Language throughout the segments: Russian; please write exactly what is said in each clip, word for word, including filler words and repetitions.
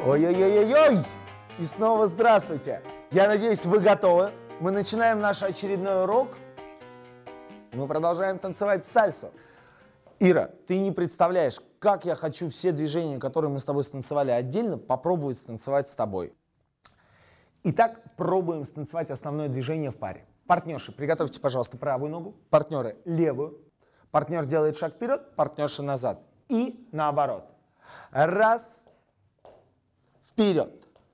Ой-ой-ой-ой-ой! И снова здравствуйте! Я надеюсь, вы готовы. Мы начинаем наш очередной урок. Мы продолжаем танцевать сальсу. Ира, ты не представляешь, как я хочу все движения, которые мы с тобой станцевали отдельно, попробовать станцевать с тобой. Итак, пробуем станцевать основное движение в паре. Партнерши, приготовьте, пожалуйста, правую ногу, партнеры левую. Партнер делает шаг вперед, партнерша назад. И наоборот. Раз, вперед.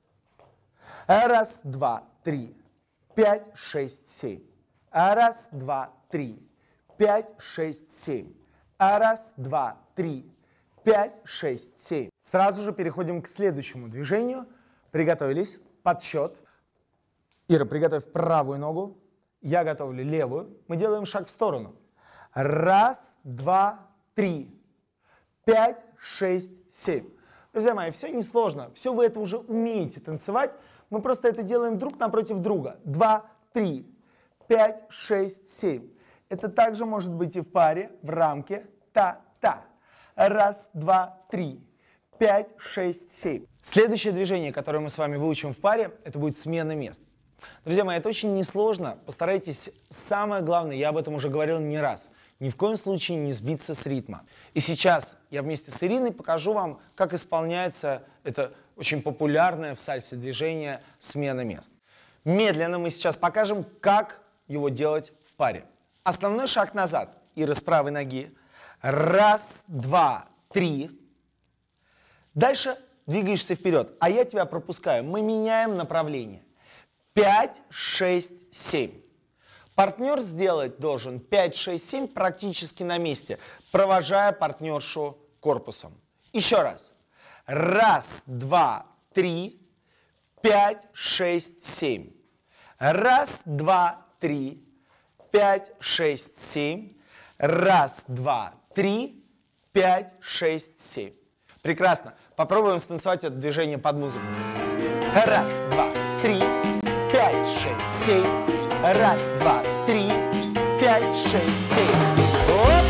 Раз, два, три, пять, шесть, семь. Раз, два, три, пять, шесть, семь. Раз, два, три, пять, шесть, семь. Сразу же переходим к следующему движению. Приготовились. Подсчет. Ира, приготовь правую ногу. Я готовлю левую. Мы делаем шаг в сторону. Раз, два, три, пять, шесть, семь. Друзья мои, все несложно. Все вы это уже умеете танцевать. Мы просто это делаем друг напротив друга. Два, три, пять, шесть, семь. Это также может быть и в паре, в рамке. Та-та. Раз, два, три, пять, шесть, семь. Следующее движение, которое мы с вами выучим в паре, это будет смена мест. Друзья мои, это очень несложно. Постарайтесь, самое главное, я об этом уже говорил не раз, ни в коем случае не сбиться с ритма. И сейчас я вместе с Ириной покажу вам, как исполняется это очень популярное в сальсе движение смена мест. Медленно мы сейчас покажем, как его делать в паре. Основной шаг назад. Ира с правой ноги. Раз, два, три. Дальше двигаешься вперед, а я тебя пропускаю. Мы меняем направление. пять, шесть, семь. Партнер сделать должен пять, шесть, семь практически на месте, провожая партнершу корпусом. Еще раз. Раз, два, три, пять, шесть, семь. Раз, два, три, пять, шесть, семь. Раз, два, три, пять, шесть, семь. Прекрасно. Попробуем станцевать это движение под музыку. Раз, два, три, пять, шесть, семь. Раз, два, три, пять, шесть, семь. Оп!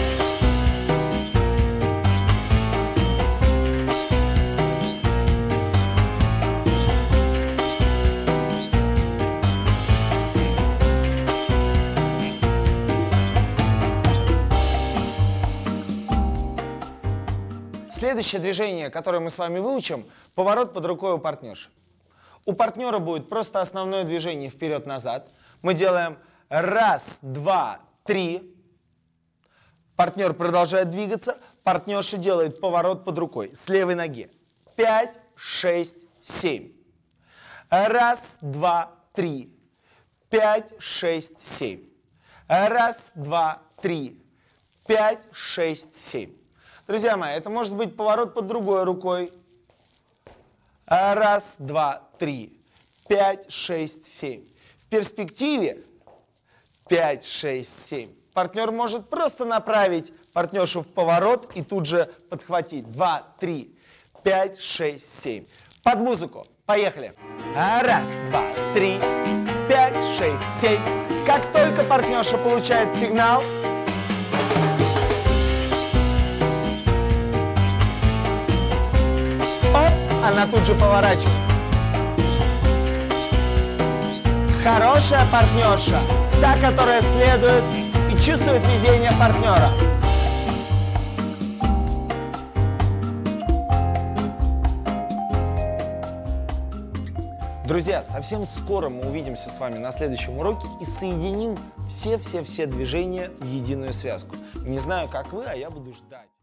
Следующее движение, которое мы с вами выучим, поворот под рукой у партнерши. У партнера будет просто основное движение вперед-назад. Мы делаем раз, два, три. Партнер продолжает двигаться. Партнерша делает поворот под рукой с левой ноги. Пять, шесть, семь. Раз, два, три. Пять, шесть, семь. Раз, два, три. Пять, шесть, семь. Друзья мои, это может быть поворот под другой рукой. Раз, два, три. Пять, шесть, семь. В перспективе пять, шесть, семь. Партнер может просто направить партнершу в поворот и тут же подхватить. Два, три, пять, шесть, семь. Под музыку. Поехали. Раз, два, три, пять, шесть, семь. Как только партнерша получает сигнал, оп, она тут же поворачивает. Хорошая партнерша, та, которая следует и чувствует ведение партнера. Друзья, совсем скоро мы увидимся с вами на следующем уроке и соединим все-все-все движения в единую связку. Не знаю, как вы, а я буду ждать.